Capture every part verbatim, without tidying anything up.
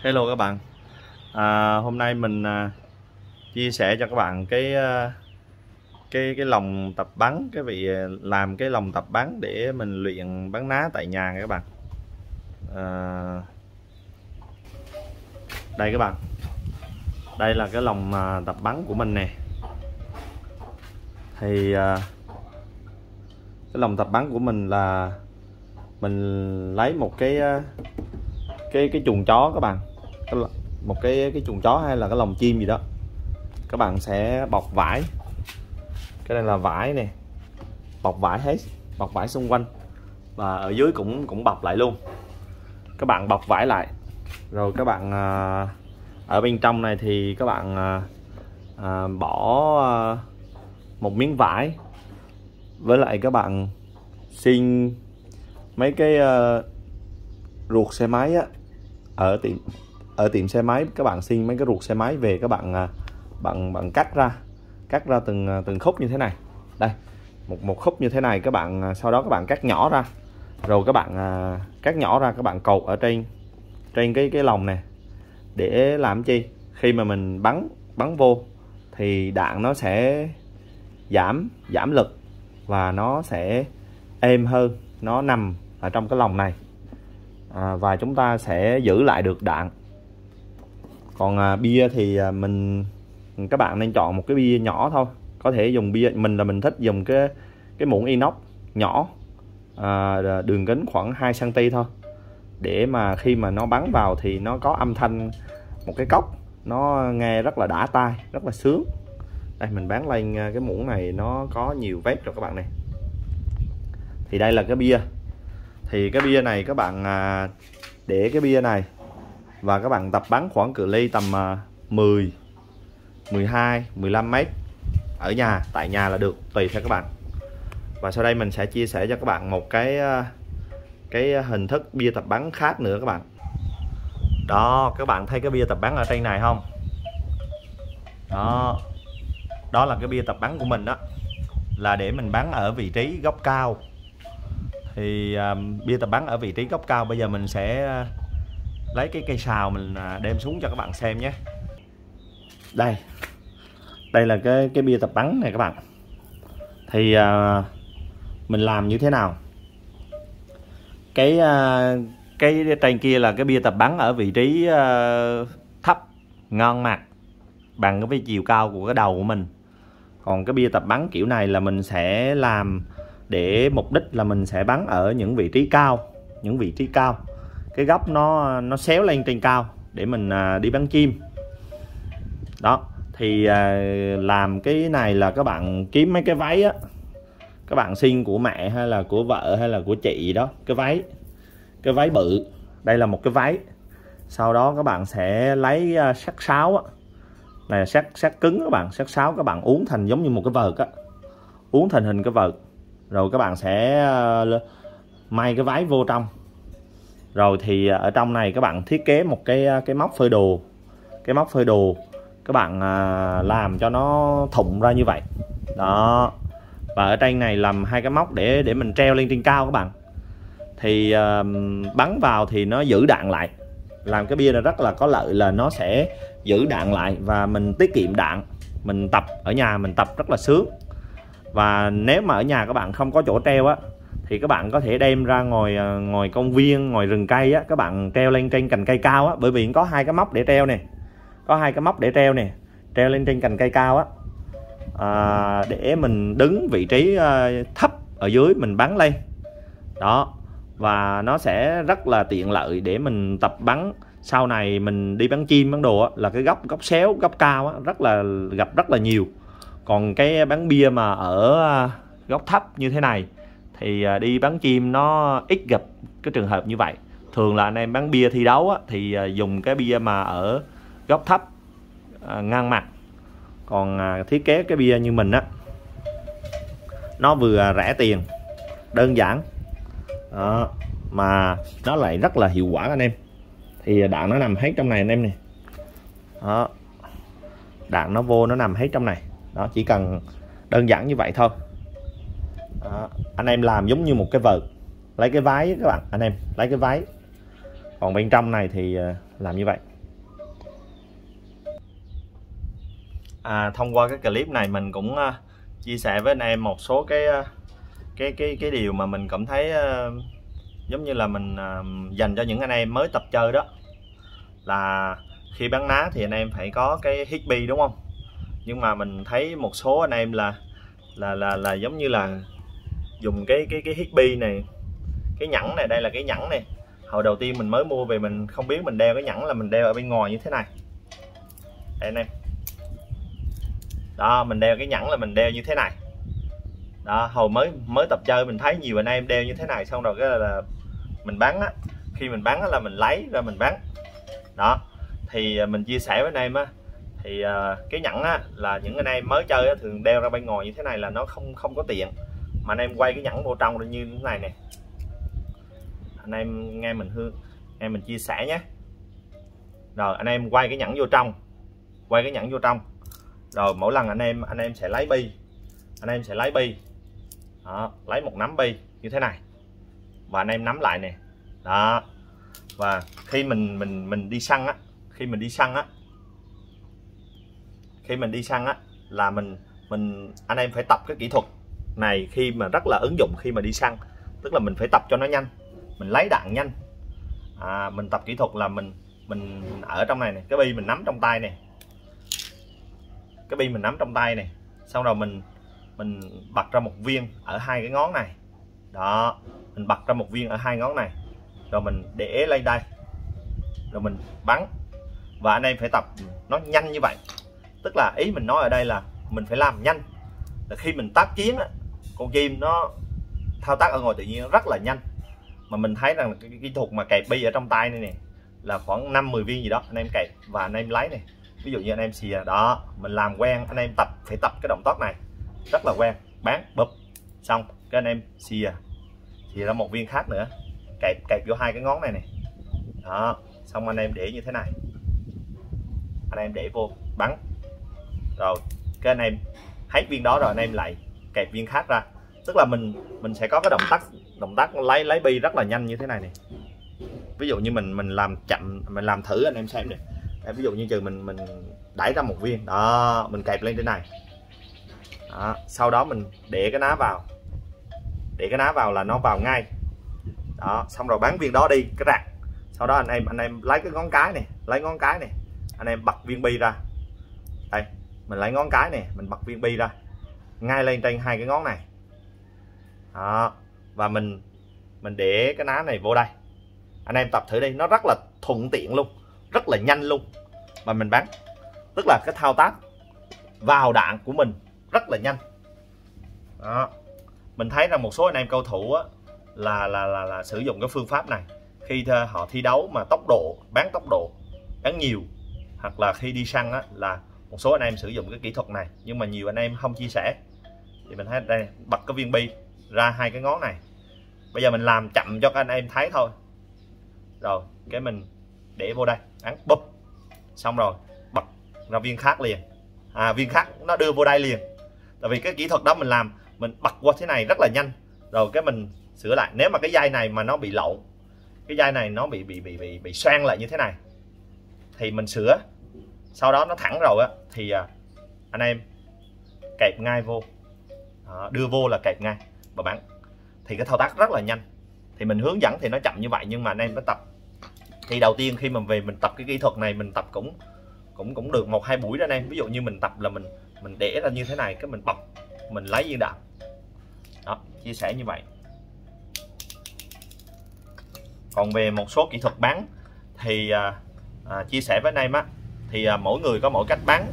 Hello các bạn. À, hôm nay mình à, chia sẻ cho các bạn cái à, cái cái lồng tập bắn, cái vị làm cái lồng tập bắn để mình luyện bắn ná tại nhà nha các bạn. À, đây các bạn, đây là cái lồng à, tập bắn của mình nè. Thì à, cái lồng tập bắn của mình là mình lấy một cái cái cái chuồng chó các bạn, một cái cái chuồng chó hay là cái lồng chim gì đó, các bạn sẽ bọc vải. Cái này là vải nè, bọc vải hết, bọc vải xung quanh và ở dưới cũng cũng bọc lại luôn. Các bạn bọc vải lại rồi các bạn à, ở bên trong này thì các bạn à, à, bỏ à, một miếng vải, với lại các bạn xin mấy cái à, ruột xe máy á, ở tiệm ở tiệm xe máy các bạn xin mấy cái ruột xe máy về, các bạn à, bạn bạn cắt ra cắt ra từng từng khúc như thế này. Đây, một một khúc như thế này, các bạn sau đó các bạn cắt nhỏ ra, rồi các bạn à, cắt nhỏ ra các bạn cột ở trên trên cái cái lồng này, để làm chi khi mà mình bắn bắn vô thì đạn nó sẽ giảm giảm lực và nó sẽ êm hơn, nó nằm ở trong cái lồng này à, và chúng ta sẽ giữ lại được đạn. Còn à, bia thì à, mình các bạn nên chọn một cái bia nhỏ thôi, có thể dùng bia, mình là mình thích dùng cái cái muỗng inox nhỏ, à, đường kính khoảng hai xăng ti mét thôi, để mà khi mà nó bắn vào thì nó có âm thanh, một cái cốc nó nghe rất là đã tai, rất là sướng. Đây, mình bán lên cái muỗng này nó có nhiều vết rồi các bạn này. Thì đây là cái bia, thì cái bia này các bạn à, để cái bia này và các bạn tập bắn khoảng cự ly tầm à, mười, mười hai, mười lăm mét ở nhà, tại nhà là được, tùy theo các bạn. Và sau đây mình sẽ chia sẻ cho các bạn một cái cái hình thức bia tập bắn khác nữa các bạn. Đó, các bạn thấy cái bia tập bắn ở trên này không? Đó, đó là cái bia tập bắn của mình đó, là để mình bắn ở vị trí góc cao. Thì uh, bia tập bắn ở vị trí góc cao, bây giờ mình sẽ uh, lấy cái cây sào mình uh, đem xuống cho các bạn xem nhé. Đây, đây là cái cái bia tập bắn này các bạn. Thì uh, mình làm như thế nào? Cái uh, cái trên kia là cái bia tập bắn ở vị trí uh, thấp ngang mặt bằng cái chiều cao của cái đầu của mình. Còn cái bia tập bắn kiểu này là mình sẽ làm để mục đích là mình sẽ bắn ở những vị trí cao, những vị trí cao, cái góc nó nó xéo lên trên cao để mình uh, đi bắn chim. Đó, thì uh, làm cái này là các bạn kiếm mấy cái váy á, các bạn xin của mẹ hay là của vợ hay là của chị đó, cái váy cái váy bự, đây là một cái váy. Sau đó các bạn sẽ lấy uh, sắt sáo á, này là sắt sắt cứng các bạn, sắt sáo các bạn uốn thành giống như một cái vợt á, uốn thành hình cái vợt, rồi các bạn sẽ uh, may cái váy vô trong. Rồi thì uh, ở trong này các bạn thiết kế một cái cái móc phơi đồ, cái móc phơi đồ các bạn uh, làm cho nó thụng ra như vậy đó. Và ở trên này làm hai cái móc để để mình treo lên trên cao các bạn. Thì uh, bắn vào thì nó giữ đạn lại, làm cái bia này rất là có lợi là nó sẽ giữ đạn lại và mình tiết kiệm đạn. Mình tập ở nhà mình tập rất là sướng. Và nếu mà ở nhà các bạn không có chỗ treo á, thì các bạn có thể đem ra ngoài ngoài công viên, ngoài rừng cây á, các bạn treo lên trên cành cây cao á, bởi vì có hai cái móc để treo nè, có hai cái móc để treo nè, treo lên trên cành cây cao á, à, để mình đứng vị trí uh, thấp ở dưới mình bắn lên đó. Và nó sẽ rất là tiện lợi để mình tập bắn. Sau này mình đi bắn chim bắn đồ á, là cái góc góc xéo góc cao á, rất là gặp rất là nhiều. Còn cái bắn bia mà ở góc thấp như thế này thì đi bắn chim nó ít gặp cái trường hợp như vậy. Thường là anh em bắn bia thi đấu á, thì dùng cái bia mà ở góc thấp ngang mặt. Còn thiết kế cái bia như mình á, nó vừa rẻ tiền, đơn giản đó, mà nó lại rất là hiệu quả anh em. Thì đạn nó nằm hết trong này anh em nè, đó, đạn nó vô nó nằm hết trong này đó, chỉ cần đơn giản như vậy thôi đó. Anh em làm giống như một cái vợt, lấy cái váy các bạn, anh em lấy cái váy, còn bên trong này thì làm như vậy à, thông qua cái clip này mình cũng uh, chia sẻ với anh em một số cái uh, cái cái cái điều mà mình cảm thấy uh, giống như là mình uh, dành cho những anh em mới tập chơi đó, là khi bắn ná thì anh em phải có cái hít bi đúng không? Nhưng mà mình thấy một số anh em là là là là giống như là dùng cái cái cái hít bi này, cái nhẫn này, đây là cái nhẫn này. Hồi đầu tiên mình mới mua về mình không biết mình đeo cái nhẫn là mình đeo ở bên ngoài như thế này. Đây anh em. Đó, mình đeo cái nhẫn là mình đeo như thế này. Đó, hồi mới mới tập chơi mình thấy nhiều anh em đeo như thế này, xong rồi cái là, là mình bắn á, khi mình bắn á là mình lấy ra mình bắn. Đó, thì mình chia sẻ với anh em á, thì uh, cái nhẫn á là những anh em mới chơi á, thường đeo ra bên ngoài như thế này là nó không không có tiện, mà anh em quay cái nhẫn vô trong như thế này nè. Anh em nghe mình hương nghe mình chia sẻ nhé. Rồi anh em quay cái nhẫn vô trong, quay cái nhẫn vô trong, rồi mỗi lần anh em anh em sẽ lấy bi, anh em sẽ lấy bi. Đó, lấy một nắm bi như thế này và anh em nắm lại nè. Đó, và khi mình mình mình đi săn á, khi mình đi săn á khi mình đi săn á là mình mình anh em phải tập cái kỹ thuật này khi mà rất là ứng dụng khi mà đi săn, tức là mình phải tập cho nó nhanh, mình lấy đạn nhanh. À, mình tập kỹ thuật là mình mình ở trong này này, cái bi mình nắm trong tay này, cái bi mình nắm trong tay này, xong rồi mình mình bật ra một viên ở hai cái ngón này. Đó, mình bật ra một viên ở hai ngón này, rồi mình để lên đây, rồi mình bắn. Và anh em phải tập nó nhanh như vậy, tức là ý mình nói ở đây là mình phải làm nhanh, là khi mình tác chiến á, con chim nó thao tác ở ngoài tự nhiên rất là nhanh. Mà mình thấy rằng cái kỹ thuật mà kẹp bi ở trong tay này nè là khoảng năm mười viên gì đó, anh em kẹp và anh em lấy này. Ví dụ như anh em xìa đó, mình làm quen, anh em tập phải tập cái động tác này rất là quen, bán bụp xong cái anh em xìa xìa ra một viên khác nữa, kẹp kẹp vô hai cái ngón này này. Đó, xong anh em để như thế này, anh em để vô bắn, rồi cái anh em hết viên đó rồi anh em lại kẹp viên khác ra, tức là mình mình sẽ có cái động tác động tác lấy lấy bi rất là nhanh như thế này này. Ví dụ như mình mình làm chậm, mình làm thử anh em xem nè. Ví dụ như trừ mình mình đẩy ra một viên đó, mình kẹp lên thế này. Đó, sau đó mình để cái ná vào, để cái ná vào là nó vào ngay. Đó, xong rồi bắn viên đó đi cái rạc. Sau đó anh em anh em lấy cái ngón cái này, lấy ngón cái này, anh em bật viên bi ra. Đây, mình lấy ngón cái này, mình bật viên bi ra ngay lên trên hai cái ngón này. Đó, và mình mình để cái ná này vô đây. Anh em tập thử đi, nó rất là thuận tiện luôn, rất là nhanh luôn mà mình bắn, tức là cái thao tác vào đạn của mình rất là nhanh. Đó, mình thấy rằng một số anh em cầu thủ á, là, là là là sử dụng cái phương pháp này khi họ thi đấu mà tốc độ, bán tốc độ, bắn nhiều, hoặc là khi đi săn á, là một số anh em sử dụng cái kỹ thuật này, nhưng mà nhiều anh em không chia sẻ. Thì mình thấy đây, bật cái viên bi ra hai cái ngón này. Bây giờ mình làm chậm cho các anh em thấy thôi. Rồi cái mình để vô đây, bắn búp, xong rồi bật ra viên khác liền. À, viên khác nó đưa vô đây liền. Tại vì cái kỹ thuật đó mình làm, mình bật qua thế này rất là nhanh. Rồi cái mình sửa lại. Nếu mà cái dây này mà nó bị lộn, cái dây này nó bị bị bị bị bị xoan lại như thế này, thì mình sửa. Sau đó nó thẳng rồi á, thì anh em kẹp ngay vô. Đó, đưa vô là kẹp ngay và bắn. Thì cái thao tác rất là nhanh. Thì mình hướng dẫn thì nó chậm như vậy, nhưng mà anh em phải tập. Thì đầu tiên khi mà về mình tập cái kỹ thuật này, mình tập cũng cũng cũng được một hai buổi đó anh em. Ví dụ như mình tập là mình mình để ra như thế này, cái mình bật, mình lấy viên đạn. Đó, chia sẻ như vậy. Còn về một số kỹ thuật bắn thì à, à, chia sẻ với anh em á, thì à, mỗi người có mỗi cách bắn,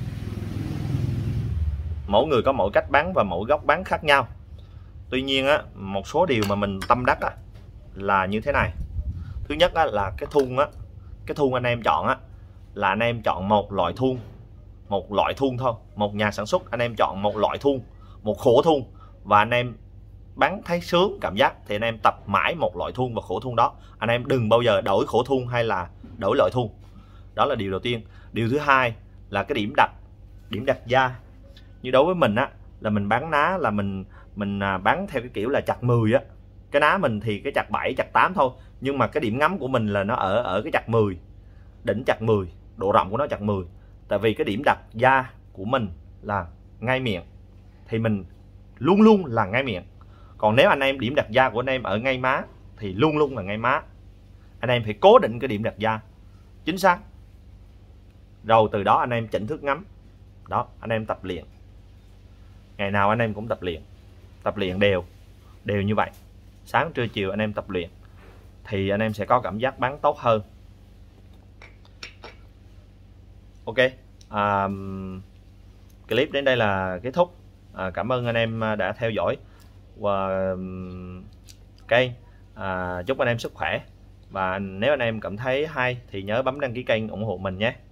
mỗi người có mỗi cách bắn và mỗi góc bắn khác nhau. Tuy nhiên á, một số điều mà mình tâm đắc á, là như thế này. Thứ nhất á, là cái thun á, cái thun anh em chọn á, là anh em chọn một loại thun, một loại thun thôi. Một nhà sản xuất anh em chọn một loại thun, một khổ thun, và anh em bắn thấy sướng cảm giác thì anh em tập mãi một loại thun và khổ thun đó. Anh em đừng bao giờ đổi khổ thun hay là đổi loại thun. Đó là điều đầu tiên. Điều thứ hai là cái điểm đặt, điểm đặt da. Như đối với mình á, là mình bắn ná là mình mình bắn theo cái kiểu là chặt mười á. Cái ná mình thì cái chặt bảy, chặt tám thôi, nhưng mà cái điểm ngắm của mình là nó ở ở cái chặt mười, đỉnh chặt mười, độ rộng của nó chặt mười. Tại vì cái điểm đặt da của mình là ngay miệng thì mình luôn luôn là ngay miệng. Còn nếu anh em điểm đặt da của anh em ở ngay má thì luôn luôn là ngay má. Anh em phải cố định cái điểm đặt da chính xác, rồi từ đó anh em chỉnh thước ngắm. Đó, anh em tập luyện, ngày nào anh em cũng tập luyện, tập luyện đều đều như vậy, sáng trưa chiều anh em tập luyện thì anh em sẽ có cảm giác bắn tốt hơn. Ok, à, clip đến đây là kết thúc. À, cảm ơn anh em đã theo dõi và kênh. À, chúc anh em sức khỏe, và nếu anh em cảm thấy hay thì nhớ bấm đăng ký kênh ủng hộ mình nhé.